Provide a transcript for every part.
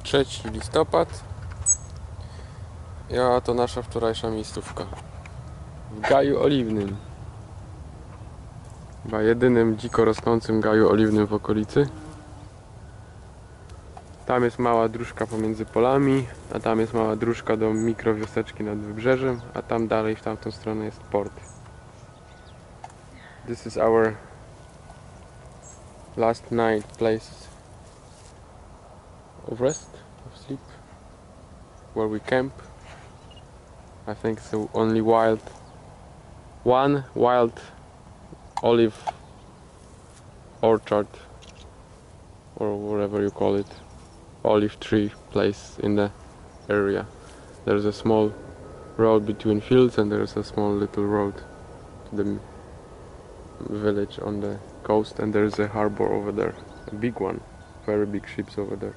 3 listopad. Ja to nasza wczorajsza miejscówka w Gaju Oliwnym. Chyba jedynym dziko rosnącym gaju oliwnym w okolicy. Tam jest mała dróżka pomiędzy polami, a tam jest mała dróżka do mikrowioseczki nad wybrzeżem, a tam dalej w tamtą stronę jest port. This is our last night place of rest, of sleep, where we camp. I think it's the only one wild olive orchard, or whatever you call it, olive tree place in the area. There's a small road between fields and there's a small little road to the village on the coast, and there's a harbor over there, a big one, very big ships over there.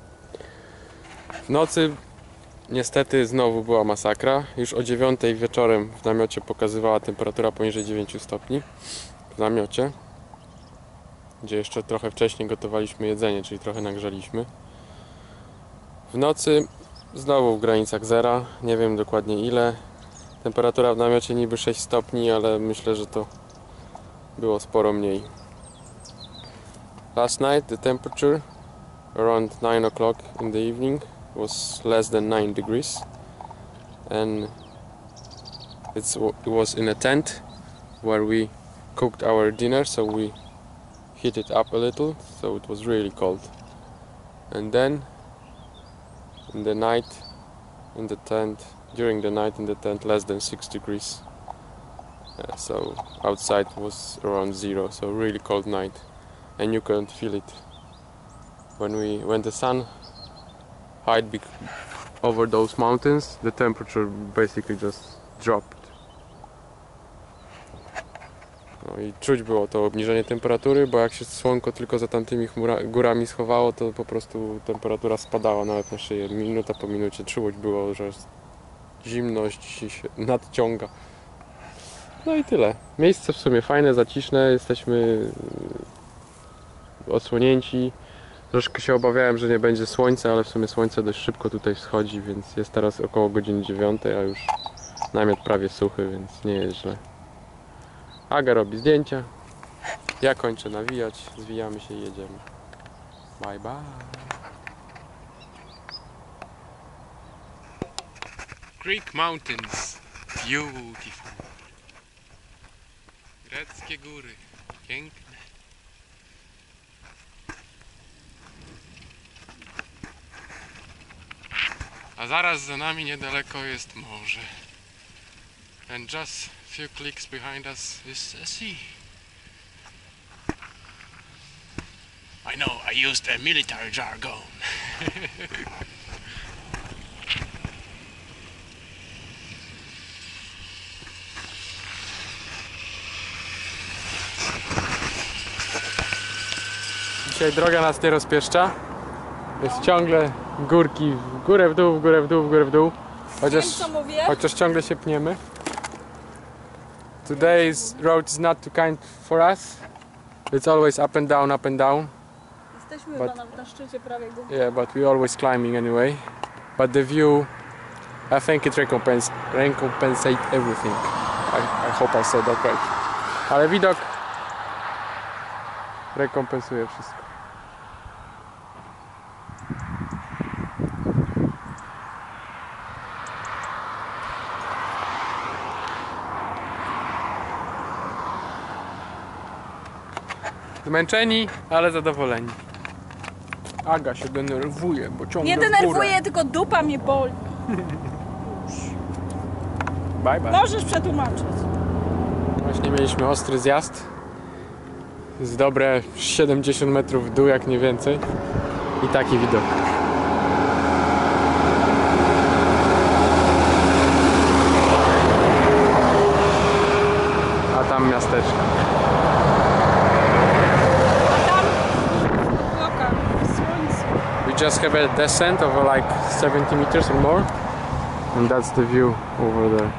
W nocy niestety znowu była masakra. Już o 9 wieczorem w namiocie pokazywała temperatura poniżej 9 stopni. W namiocie, gdzie jeszcze trochę wcześniej gotowaliśmy jedzenie, czyli trochę nagrzaliśmy. W nocy znowu w granicach zera, nie wiem dokładnie ile. Temperatura w namiocie niby 6 stopni, ale myślę, że to było sporo mniej. Last night the temperature around 9 o'clock in the evening was less than 9 degrees, and it was in a tent where we cooked our dinner, so we heat it up a little, so it was really cold. And then in the night in the tent, during the night in the tent, less than 6 degrees. So outside was around 0, so really cold night, and you couldn't feel it. When the sun hid over those mountains, the temperature basically just dropped. No i czuć było to obniżenie temperatury, bo jak się słonko tylko za tamtymi górami schowało, to po prostu temperatura spadała nawet na szyję. Minuta po minucie czuć było, że zimność się nadciąga. No i tyle. Miejsce w sumie fajne, zaciszne, jesteśmy odsłonięci. Troszkę się obawiałem, że nie będzie słońca, ale w sumie słońce dość szybko tutaj wschodzi, więc jest teraz około godziny 9, a już namiot prawie suchy, więc nie jest źle. Aga robi zdjęcia, ja kończę nawijać, zwijamy się i jedziemy. Bye bye. Creek Mountains, beautiful. Greckie góry, piękne. A zaraz za nami niedaleko jest morze. And just a few clicks behind us is a sea. I know, I used a military jargon. Dzisiaj droga nas nie rozpieszcza. Jest ciągle górki w górę, w dół, w górę, w dół, w górę, w dół. Chociaż ciągle się pniemy. Today's road is not too kind for us. It's always up and down, up and down. Jesteśmy chyba na szczycie prawie góry. Yeah, but we always climbing anyway. But the view, I think it recompensate everything. I hope I said that right. Ale widok rekompensuje wszystko. Zmęczeni, ale zadowoleni. Aga się denerwuje, bo ciągle nie denerwuję, tylko dupa mnie boli. Bye bye. Możesz przetłumaczyć. Właśnie mieliśmy ostry zjazd. Z dobre 70 metrów w dół, jak nie więcej. I taki widok. A tam miasteczko. We just have a descent of like 70 meters or more, and that's the view over there.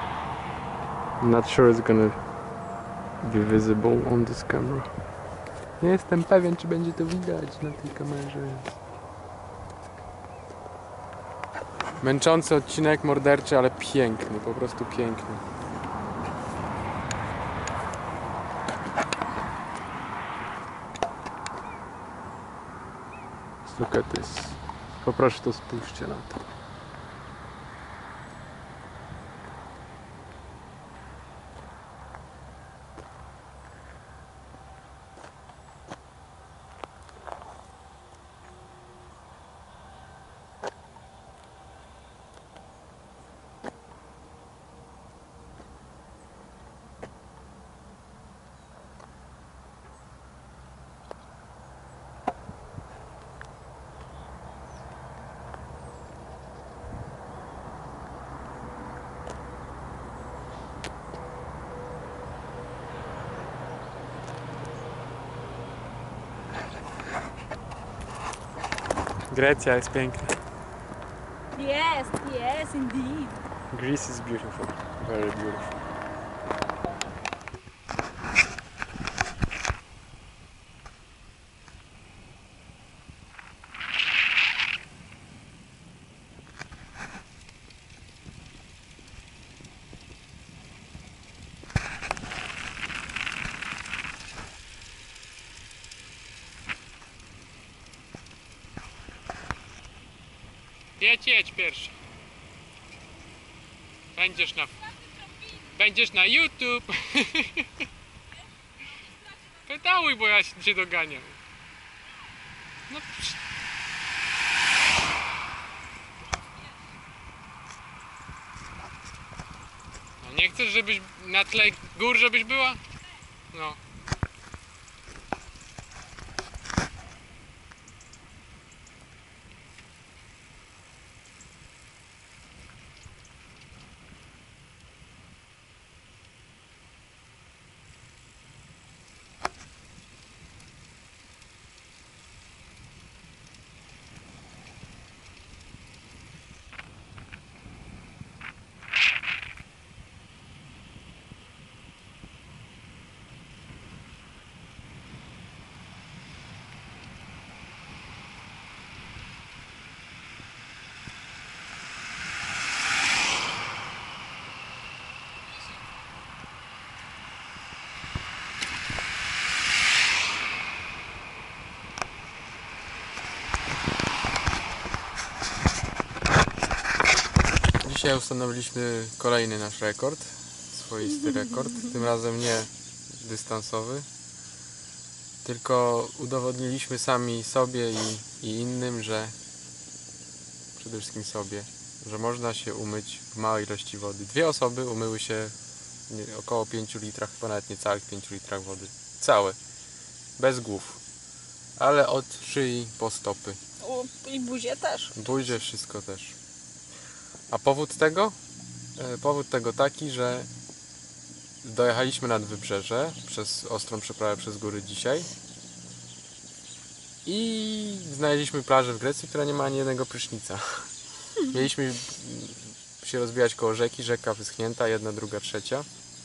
I'm not sure it's gonna be visible on this camera. Nie jestem pewien, czy będzie to widać na tej kamerze. Męczący odcinek, morderczy, ale piękny, po prostu piękny. Look at this. Poproszę, to spójrzcie na to. Grecja jest piękna. Yes, yes, indeed. Greece is beautiful. Very beautiful. Jedź pierwszy. Będziesz na YouTube. Pedałuj, bo ja cię doganiam. No. No nie chcesz, żebyś na tle gór, żebyś była? No. Dzisiaj ustanowiliśmy kolejny nasz rekord, swoisty rekord, tym razem nie dystansowy, tylko udowodniliśmy sami sobie i innym, że przede wszystkim sobie, że można się umyć w małej ilości wody. 2 osoby umyły się około 5 litrach, chyba nawet niecałych 5 litrach wody. Całe, bez głów, ale od szyi po stopy. I buzię też. Buzie, wszystko też. A powód tego? Powód tego taki, że dojechaliśmy nad wybrzeże przez ostrą przeprawę przez góry dzisiaj i znaleźliśmy plażę w Grecji, która nie ma ani jednego prysznica. Mieliśmy się rozbijać koło rzeki, rzeka wyschnięta, jedna, druga, trzecia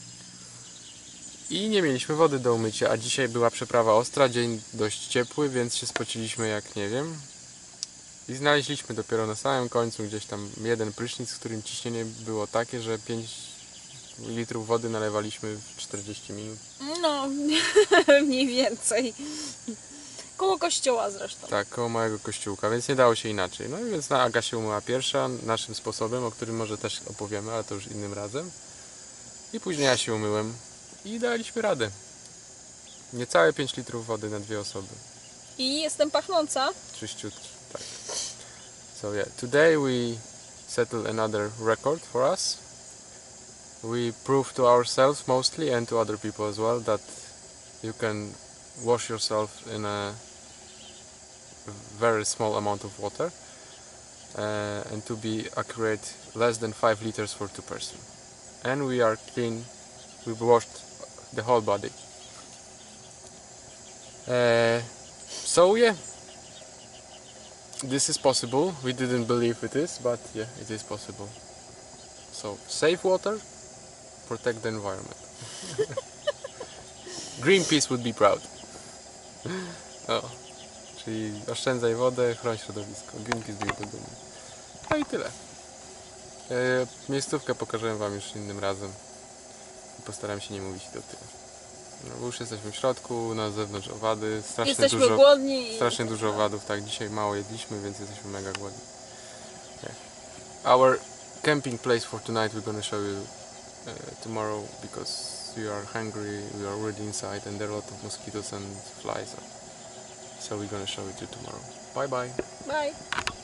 i nie mieliśmy wody do umycia, a dzisiaj była przeprawa ostra, dzień dość ciepły, więc się spociliśmy jak nie wiem. I znaleźliśmy dopiero na samym końcu gdzieś tam jeden prysznic, w którym ciśnienie było takie, że 5 litrów wody nalewaliśmy w 40 minut. No, mniej więcej. Koło kościoła zresztą. Tak, koło małego kościółka, więc nie dało się inaczej. No i więc Aga się umyła pierwsza, naszym sposobem, o którym może też opowiemy, ale to już innym razem. I później ja się umyłem i daliśmy radę. Niecałe 5 litrów wody na 2 osoby. I jestem pachnąca. Czyściutki, tak. So yeah, today we settled another record for us. We proved to ourselves mostly and to other people as well that you can wash yourself in a very small amount of water and to be accurate less than 5 liters for 2 persons. And we are clean, we've washed the whole body. So yeah, this is possible. We didn't believe it is, but yeah, it is possible. So save water, protect the environment. Greenpeace would be proud. No, czyli oszczędzaj wodę, chroń środowisko. Greenpeace biegł do domu. No i tyle. Miejscówkę pokażę wam już innym razem. Postaram się nie mówić do tyłu. No, bo już jesteśmy w środku, na zewnątrz owady. Jesteśmy głodni. Strasznie dużo owadów, tak. Dzisiaj mało jedliśmy, więc jesteśmy mega głodni. Our camping place for tonight we're gonna show you tomorrow because we are hungry, we are already inside and there are a lot of mosquitoes and flies. So we're gonna show it to you tomorrow. Bye bye. Bye.